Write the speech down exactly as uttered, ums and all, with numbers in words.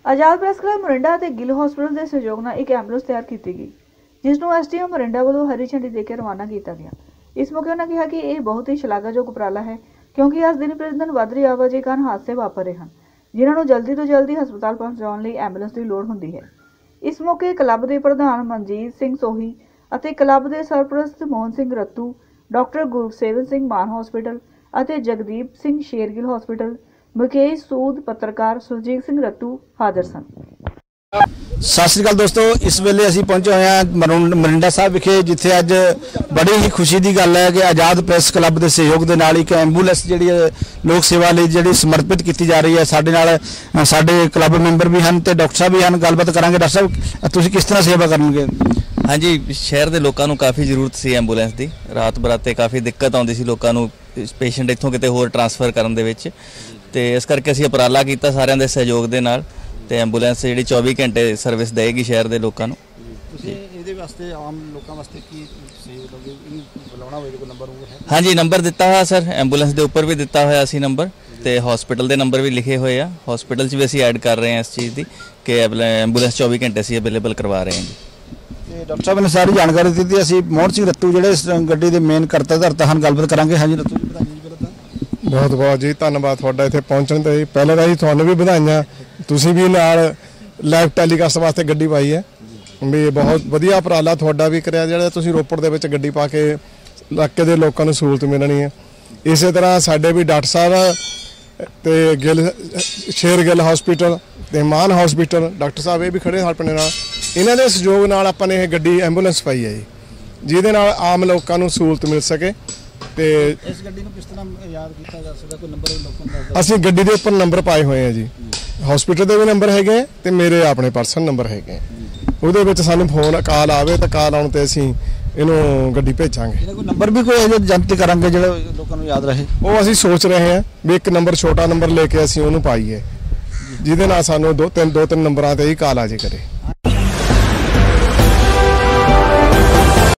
आजाद press club Morinda ते Gill hospital के सहयोग नाल एक एंबुलेंस तैयार की गई, जिसनूं एस डी एम मोरिंडा वालों हरी झंडी दे के रवाना किया गया। इस मौके उन्होंने कहा कि यह बहुत ही शलाघायोग उपराला है, क्योंकि अज दिन प्रतिदिन वध रही आवाजाही कारण हादसे वापर रहे हैं, जिन्होंने जल्दी तो जल्दी हस्पताल पहुंचाने लई एंबुलेंस की लोड़ होंदी है। इस मौके क्लब के प्रधान मनजीत सिंह सोही ਅਤੇ क्लब के सरप्रस्त मोहन सिंह रत्तू, डॉक्टर गुरसेवन सिंह मान हॉस्पिटल ਅਤੇ जगदीप सिंह शेरगिल हॉस्पिटल, मुकेश सूद पत्रकार सुरजीत सिंह रत्तू हाजिर सन। सत श्री अकाल दोस्तों, इस वेले असीं पहुंचे हुए हैं मोरिंडा साहब विखे, जिथे अज बड़ी ही खुशी की गल है कि आजाद प्रैस क्लब के सहयोग के नाल एक एंबूलेंस जिहड़ी लोक सेवा लई जिहड़ी समर्पित की जा रही है। साडे नाल साडे क्लब मैंबर भी हैं ते डॉक्टर साहब भी हैं। गलबात करांगे। डॉक्टर साहब, तुसीं किस तरह सेवा करनगे? हाँ जी, शहर के लोगों को काफ़ी जरूरत सी एंबूलेंस की। रात बराते काफ़ी दिक्कत आती सी लोगों को पेशेंट इत्थों किते होर ट्रांसफर करन दे विच, ते इस करके असीं उपराला कीता सारिਆਂ ਦੇ सहयोग ਦੇ ਨਾਲ ਤੇ ਐਂਬੂਲੈਂਸ ਜਿਹੜੀ चौबीस घंटे सर्विस देगी शहर के लोगों को। हाँ जी, नंबर दिता हुआ सर, एंबूलेंस के उपर भी दिता हुआ असी नंबर, तो हॉस्पिटल के नंबर भी लिखे हुए हैं। हॉस्पिटल भी असी ऐड कर रहे हैं इस चीज़ की कि एंबूलेंस चौबीस घंटे असी अवेलेबल करवा रहे हैं जी। डॉक्टर साहब ने सारी जानकारी दी थी। असी मोहन सिंह रत्तू जो गड्डी के मेन करता धरता हैं, गलबात करांगे। हाँ जी रत्तू जी, बहुत बहुत जी धन्यवाद तुहाडा इत्थे पहुंचण ते। पहले तो जी तुहानूं भी बधाइयां, तुसीं भी नाल लाइव टैलीकास्ट वास्ते गड्डी पाई है भी। बहुत वधिया उपराला तुहाडा भी करिया, जिहड़ा तुसीं रोपड़ दे विच गड्डी पा के इलाके दे लोकां नूं सहूलत मिलणी है। इसे तरह साडे भी डॉक्टर साहब ते गिल शेरगिल हॉस्पिटल ते मान हॉस्पिटल डॉक्टर साहब ये भी खड़े अपने नाल, इन्हां दे सहयोग नाल आपां ने इह गड्डी एंबूलेंस पाई है जी, जिहदे नाल आम लोकां नूं सहूलत मिल सके। ते इस गड्डी नूं किस तरह याद कीता जा सकदा? कोई नंबर लोकां दा असीं गड्डी दे उपर नंबर पाए हुए हैं जी, हॉस्पिटल दे भी नंबर हैगे ते मेरे अपने पर्सनल नंबर हैगे। ਉਹਦੇ ਵਿੱਚ ਸਾਨੂੰ ਫੋਨ ਕਾਲ ਆਵੇ ਤਾਂ ਕਾਲ ਆਉਣ ਤੇ ਅਸੀਂ ਇਹਨੂੰ ਗੱਡੀ ਭੇਜਾਂਗੇ। ਇਹਦਾ ਕੋਈ ਨੰਬਰ ਵੀ ਕੋਈ ਇਹਦੇ ਜਨਤਕ ਕਰਾਂਗੇ ਜਿਹੜਾ ਲੋਕਾਂ ਨੂੰ ਯਾਦ ਰਹੇ? ਉਹ ਅਸੀਂ ਸੋਚ ਰਹੇ ਹਾਂ ਵੀ ਇੱਕ ਨੰਬਰ ਛੋਟਾ ਨੰਬਰ ਲੈ ਕੇ ਅਸੀਂ ਉਹਨੂੰ ਪਾਈਏ, ਜਿਹਦੇ ਨਾਲ ਸਾਨੂੰ ਦੋ ਤਿੰਨ ਦੋ ਤਿੰਨ ਨੰਬਰਾਂ ਤੇ ਹੀ ਕਾਲ ਆ ਜੇ ਕਰੇ।